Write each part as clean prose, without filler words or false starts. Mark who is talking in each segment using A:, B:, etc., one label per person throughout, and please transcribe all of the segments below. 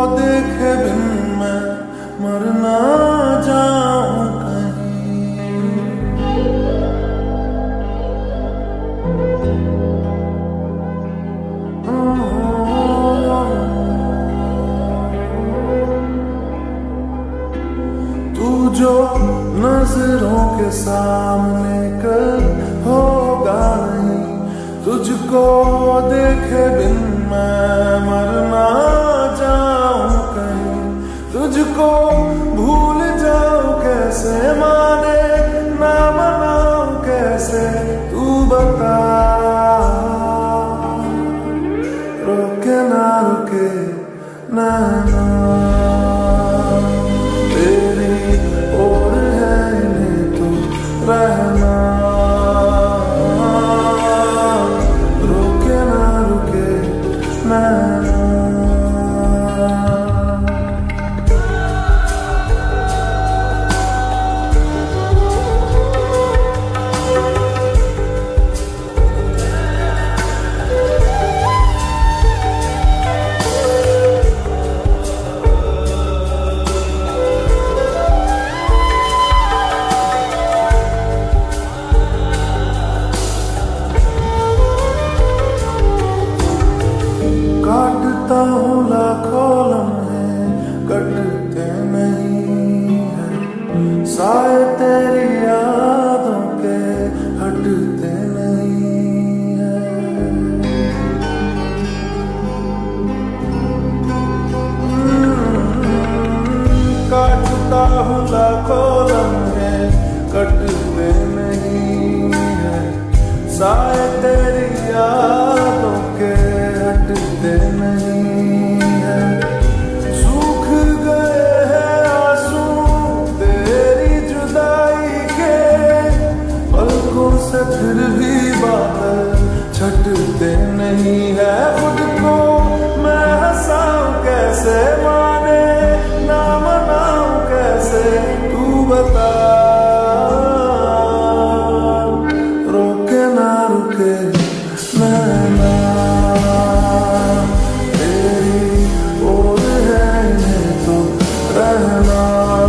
A: देखे बिन मैं मर ना जाऊं कहीं। तू जो नजरों के सामने कल होगा नहीं, तुझको देखे बिन मैं मर ना जाऊं कहीं। तुझको भूल जाऊं कैसे, माने ना मनाऊं कैसे, तू बता। रोके ना रुके नैना तेरी ओर है इन्हें तो रहना। रोके ना रुके नैना। काटता हूँ लाखों लम्हे कटते नहीं है, साए तेरी यादों के हटते नहीं है। काटता हूँ लाखों लम्हे कटते नहीं है, साए तेरी यादों के हटते नहीं है। सूख गए हैं आंसू तेरी जुदाई के, पलकों से फिर भी बादल छटते नहीं है। खुद को मैं हंसाऊं कैसे, माने ना मनाऊं कैसे, तू बता। रोके ना रुके नैना तेरी ओर है इन्हें तो रहना।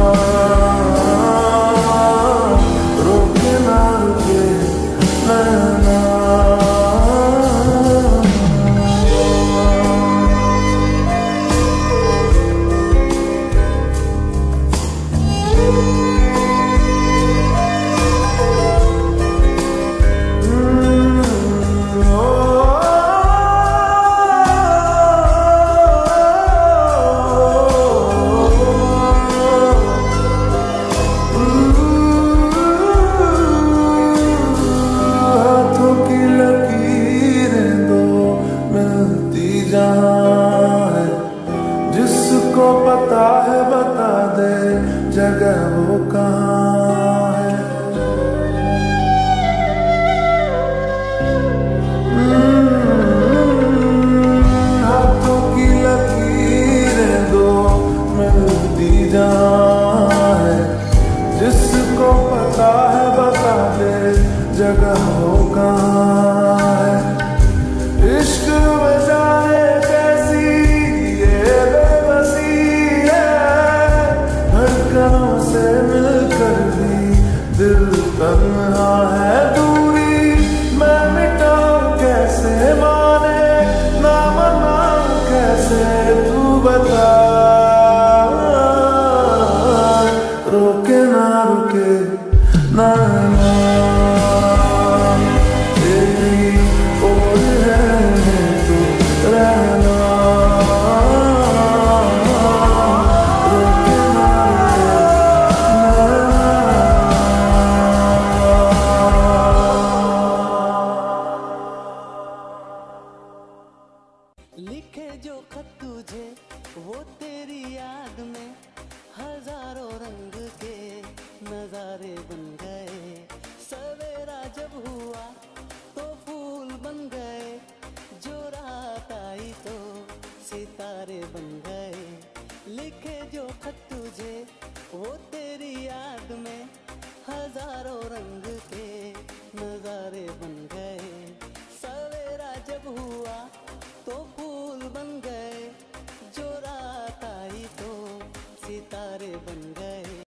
A: रोके ना रुके नैना। जिसको पता है बता दे जगह वो कहाँ है। हाथों की लकीरें दो मिलती जहाँ है, जिसको पता है बता दे जगह वो कहाँ है। इश्क में जाने कैसी ये बेबसी है, धड़कनों से मिलकर भी दिल तन्हा है। दूरी मैं मिटाऊं कैसे, माने ना मनाऊं कैसे, तू बता। रोके ना रुके नैना तेरी ओर है तो रहना। रोके ना रुके
B: लिखे जो खत तुझे वो तेरी याद में हजारों रंग के नजारे बन गए। सवेरा जब हुआ तो फूल बन गए, जो रात आई तो सितारे बन गए। लिखे जो खत तुझे वो तेरी याद में हजारों रंग के नजारे बन